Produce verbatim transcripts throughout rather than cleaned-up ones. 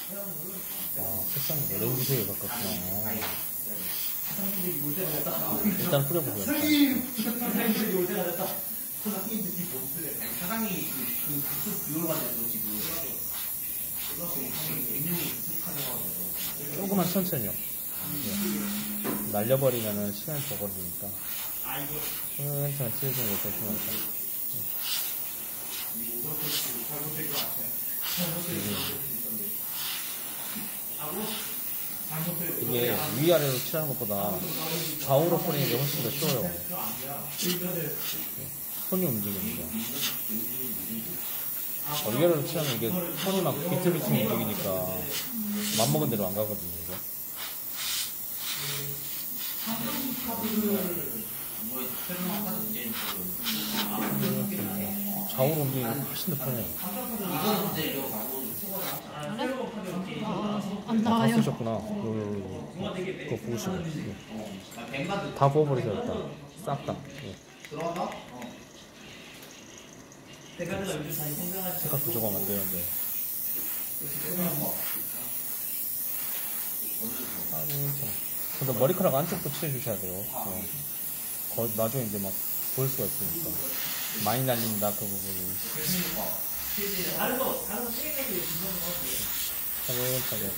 아, 색상이 오렌지색에 가깝구나. 일단 뿌려보세요. 사장님이 그, 그, 그, 비율 가지고 지금. 조금만 천천히요. 네. 날려버리면은 시간이 더 걸리니까. 천천히 찢어주는 게 조심하자. 이게 위아래로 칠하는 것보다 좌우로 뿌리는 게 훨씬 더 쉬워요. 네. 손이 움직입니다. 어, 위아래로 칠하면 이게 손이 막 비틀비틀 움직이니까 맘먹은 대로 안 가거든요. 이게. 좌우로 움직이면 훨씬 더 편해요. 안 다 나와요. 쓰셨구나. 요, 요, 요. 그거 보시고. 예. 다 부어버리세요, 일단. 싹 다. 예. 색깔 부족하면 안 되는데. 아, 괜찮아. 근데 머리카락 안쪽도 칠해주셔야 돼요. 어. 거, 나중에 이제 막 보일 수가 있으니까. 많이 날린다, 그 부분이. 차근차근.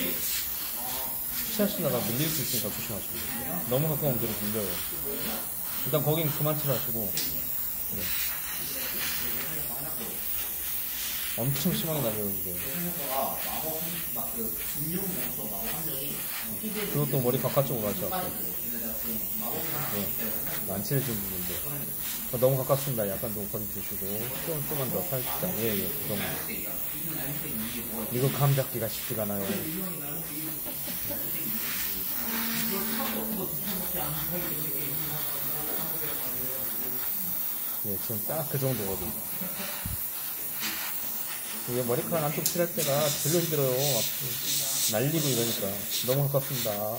칠하시다가 밀릴 수 있으니까 조심하시고. 너무 가까우면 되게 밀려요. 일단 거긴 그만 칠하시고. 네. 엄청 심하게 날려요, 이게. 그것도 머리 바깥쪽으로 하셔갖고. 네. 안 칠해진 부분인데. 너무 가깝습니다. 약간 좀 거리 두시고. 좀, 조금만 더 살짝. 예, 예, 그 정도. 이거 감 잡기가 쉽지가 않아요. 예, 지금 딱 그 정도거든. 이게 머리카락 안쪽 칠할 때가 별로 힘들어요. 막 날리고 이러니까. 너무 가깝습니다.